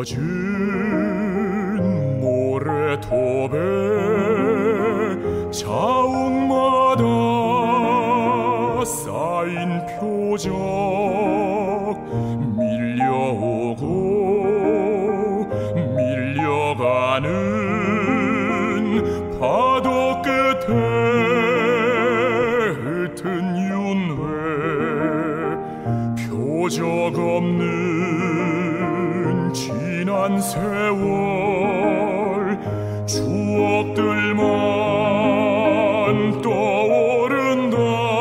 젖은 모래톱에 자욱마다 쌓인 표적 밀려오고 밀려가는 파도 끝에 흩은 윤회 표적 없는 지난 세월 추억들만 떠오른다.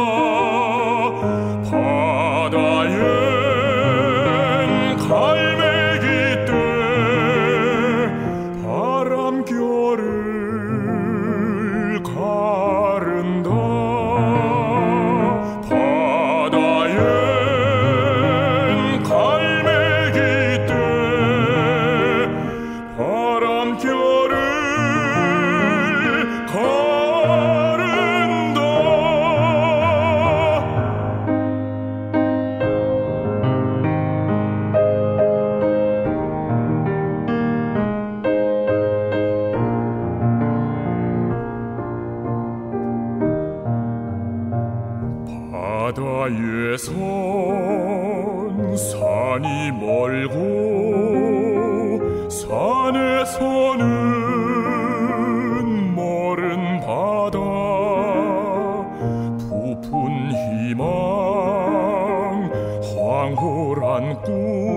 바다엔 갈매기 떼 바람결을 가른다. 바다엔 갈매기 떼 바람결을 가른다. 바다에선 산이 멀고 산에서는 멀은 바다 부푼 희망 황홀한 꿈